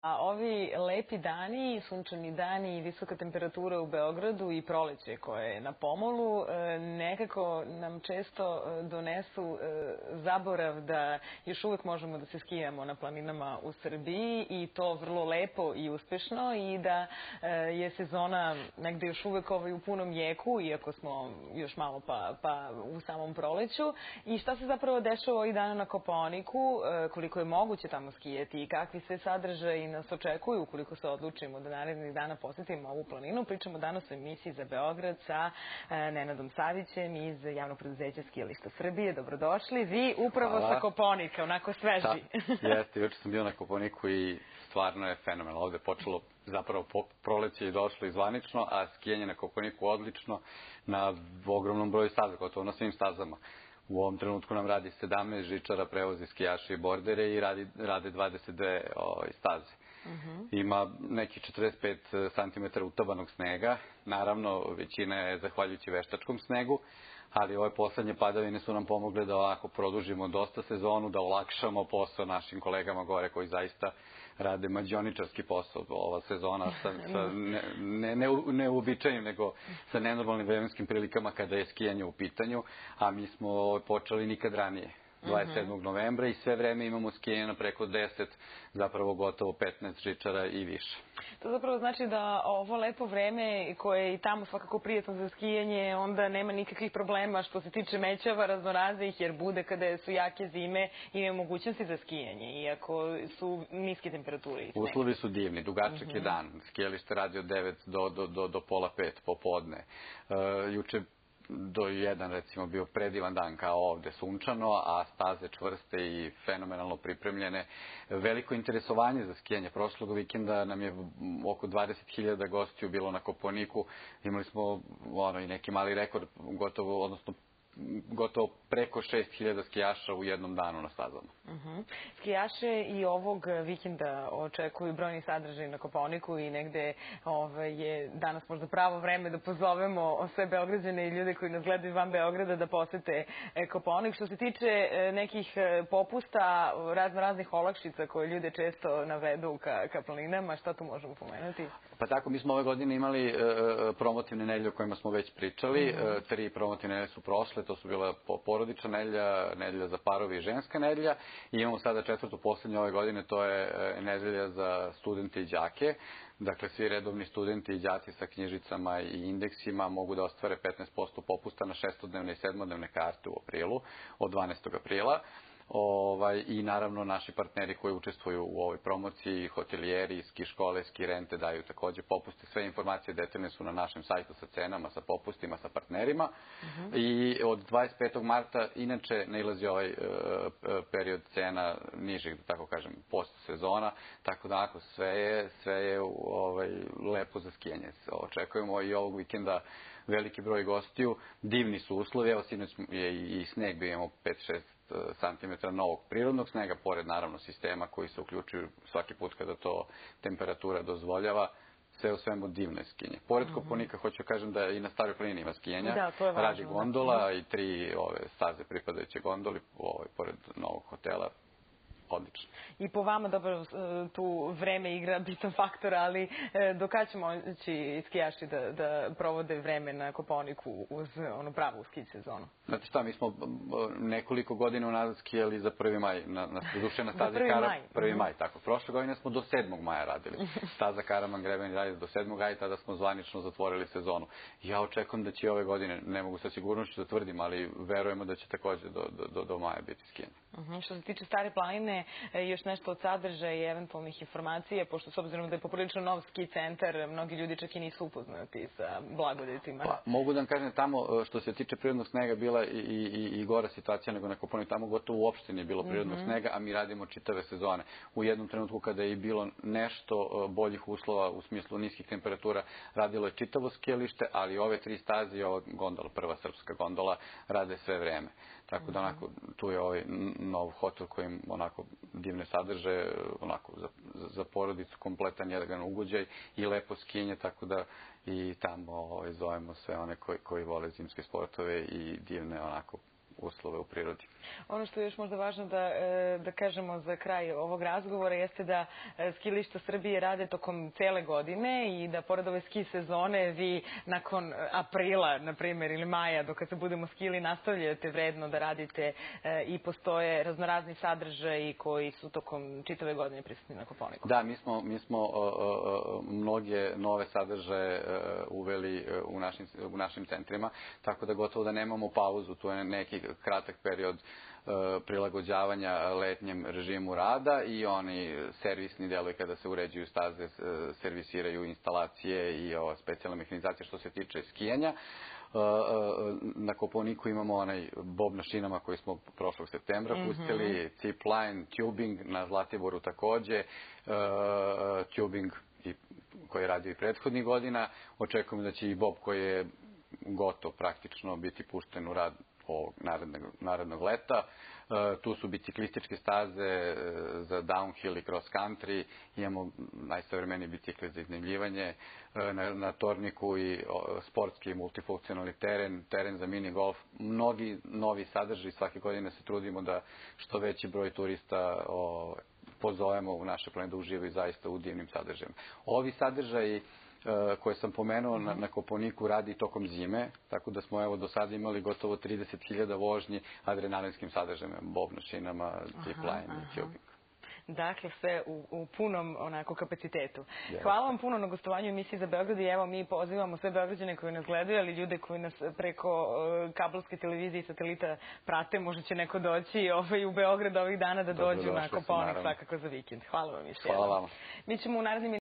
A ovi lepi dani, sunčani dani i visoka temperatura u Beogradu i proleće koje je na pomolu nekako nam često donesu zaborav da još uvek možemo da se skijamo na planinama u Srbiji i to vrlo lepo i uspešno i da je sezona negde još uvek u punom jeku, iako smo još malo pa u samom proleću. I šta se zapravo dešava ovih dana na Kopaoniku, koliko je moguće tamo skijati i kakvi sve sadržaji nas očekuju ukoliko se odlučimo da narednih dana posetimo ovu planinu. Pričamo danas o emisiji za Beograd sa Nenadom Savićem iz javnog preduzeća Skijališta Srbije. Dobrodošli. Vi upravo sa Kopaonika, onako sveži. Jeste, juče sam bio na Kopaoniku i stvarno je fenomenalno. Ovde je počelo zapravo proleće i došlo i zvanično, a skijanje na Kopaoniku odlično na ogromnom broju staza, gotovo na svim stazama. U ovom trenutku nam radi 17 žičara, prevozi skijaše i bordere i rade 22 staze. Ima neki 45 cm utabanog snega, naravno većina je zahvaljujući veštačkom snegu, ali ove poslednje padavine su nam pomogle da ovako produžimo dosta sezonu, da olakšamo posao našim kolegama gore koji zaista rade mađioničarski posao. Ova sezona sa neuobičajenim, nego sa nenormalnim vremenskim prilikama kada je skijanje u pitanju, a mi smo počeli nikad ranije. 27. novembra i sve vreme imamo skijanje na preko 10, zapravo gotovo 15 žičara i više. To zapravo znači da ovo lepo vreme koje je i tamo svakako prijatno za skijanje, onda nema nikakvih problema što se tiče mećava raznoraznih, jer bude kada su jake zime i nema mogućnosti za skijanje, iako su niske temperature i sneg. Uslovi su divni, dugačak je dan, skijalište radi od 9 do pola 5 popodne. Juče do 1 recimo bio predivan dan kao ovde, sunčano, a staze čvrste i fenomenalno pripremljene. Veliko interesovanje za skijanje. Prošlog vikenda nam je oko 20.000 gostiju bilo na Kopaoniku. Imali smo i neki mali rekord, gotovo preko 6.000 skijaša u jednom danu na stazama. Skijaše i ovog vikenda očekuju brojni sadržaj na Kopaoniku i negde je danas možda pravo vreme da pozovemo sve Beograđane i ljude koji nas gledaju van Beograda da posete Kopaonik. Što se tiče nekih popusta, raznih olakšica koje ljude često navedu ka planinama, šta tu možemo pomenuti? Pa tako, mi smo ove godine imali promotivne nedelje o kojima smo već pričali. 3 promotivne nedelje su prošle, to su bila porodična nedelja, nedelja za parovi i ženska nedelja. I imamo sada 4. poslednje ove godine, to je nedelja za studente i đake. Dakle, svi redovni studenti i đaci sa knjižicama i indeksima mogu da ostvare 15% popusta na 6-dnevne i 7-dnevne karte u aprilu, od 12. aprila. I naravno naši partneri koji učestvuju u ovoj promociji, hotelijeri, ski škole, ski rente daju takođe popuste. Sve informacije detaljne su na našem sajtu sa cenama, sa popustima, sa partnerima. I od 25. marta inače nailazi ovaj period cena nižih, da tako kažem, post sezona, tako da sve je lepo za skijanje. Očekujemo i ovog vikenda veliki broj gostiju, divni su uslovi, evo sinoć je i sneg, bio imamo 5-6 cm novog prirodnog snega, pored naravno sistema koji se uključuju svaki put kada to temperatura dozvoljava. Sve u svemu divno je skijanje. Pored Kopaonika hoću kažem da i na Staroj planini ima skijanja, radi gondola i 3 staze pripadajuće gondoli pored novog hotela. Odlično. I po vama, dobro, tu vreme igra bitan faktor, ali do kada će moći skijaši da provode vreme na Kopaoniku uz onu pravu ski sezonu? Znate šta, mi smo nekoliko godina unazad skijali za 1. maj, doduše na stazi Karaman, 1. maj, tako. Prošle godine smo do 7. maja radili. Staza Karaman Greben radi do 7. maja i tada smo zvanično zatvorili sezonu. Ja očekujem da će ove godine, ne mogu sa sigurnošću da tvrdim, ali verujemo da će takođe do maja biti skijanje. Što se tiče Stare planine, još nešto od sadržaja i eventualnih informacija, pošto s obzirom da je poprilično nov ski centar, mnogi ljudi čak i nisu upoznati sa blagodetima. Pa, mogu da vam kažem, tamo što se tiče prirodnog snega bila i gora situacija nego na Kopaoniku. Tamo gotovo uopšte nije bilo prirodnog snega, a mi radimo čitave sezone. U jednom trenutku kada je bilo nešto boljih uslova u smislu niskih temperatura, radilo je čitavo skijalište, ali ove 3 staze i ova gondola, prva srpska gondola, rade sve vreme. Tako da onako, tu je ovaj nov hotel koji onako divne sadržaje, onako za porodicu kompletan jedan ugođaj i lepo skijanje, tako da i tamo zovemo sve one koji vole zimske sportove i divne onako uslove u prirodi. Ono što je još možda važno da kažemo za kraj ovog razgovora jeste da skilišta Srbije rade tokom cele godine i da pored ove ski sezone vi nakon aprila, na primjer, ili maja, dok se budemo skili, nastavljate vredno da radite i postoje raznorazni sadržaji koji su tokom čitave godine prisutni na Kopaoniku. Da, mi smo mnoge nove sadržaje uveli u našim centrima, tako da gotovo da nemamo pauzu, tu je neki kratak period prilagođavanja letnjem režimu rada i oni servisni delovi kada se uređuju staze, servisiraju instalacije i specijalna mehanizacija što se tiče skijanja. Na Kopaoniku imamo onaj bob na šinama koji smo prošlog septembra pustili, zip line, tubing na Zlatiboru takođe, tubing koji je radio i prethodnih godina. Očekujemo da će i bob koji je gotov praktično biti pušten u rad ovog narednog leta. Tu su biciklističke staze za downhill i cross country. Imamo najsavremeniji bicikli za iznajmljivanje. Na Torniku i sportski multifunkcionalni teren za mini golf. Mnogi novi sadržaji. Svake godine se trudimo da što veći broj turista pozovemo u naše planine da uživaju zaista u divnim sadržajima. Ovi sadržaji koje sam pomenuo na Kopaoniku radi tokom zime, tako da smo do sada imali gotovo 30.000 vožnji adrenalinskim sadržajima, bob na šinama, zip line i tubing. Dakle, sve u punom kapacitetu. Hvala vam puno na gostovanju u emisiji za Beograd i evo mi pozivamo sve Beograđane koji nas gledaju, ali ljude koji nas preko kabelske televizije i satelita prate, možda će neko doći u Beograd ovih dana da dođu na Kopaonik svakako za vikend. Hvala vam još jednom. Hvala vama. Mi ćemo u narednim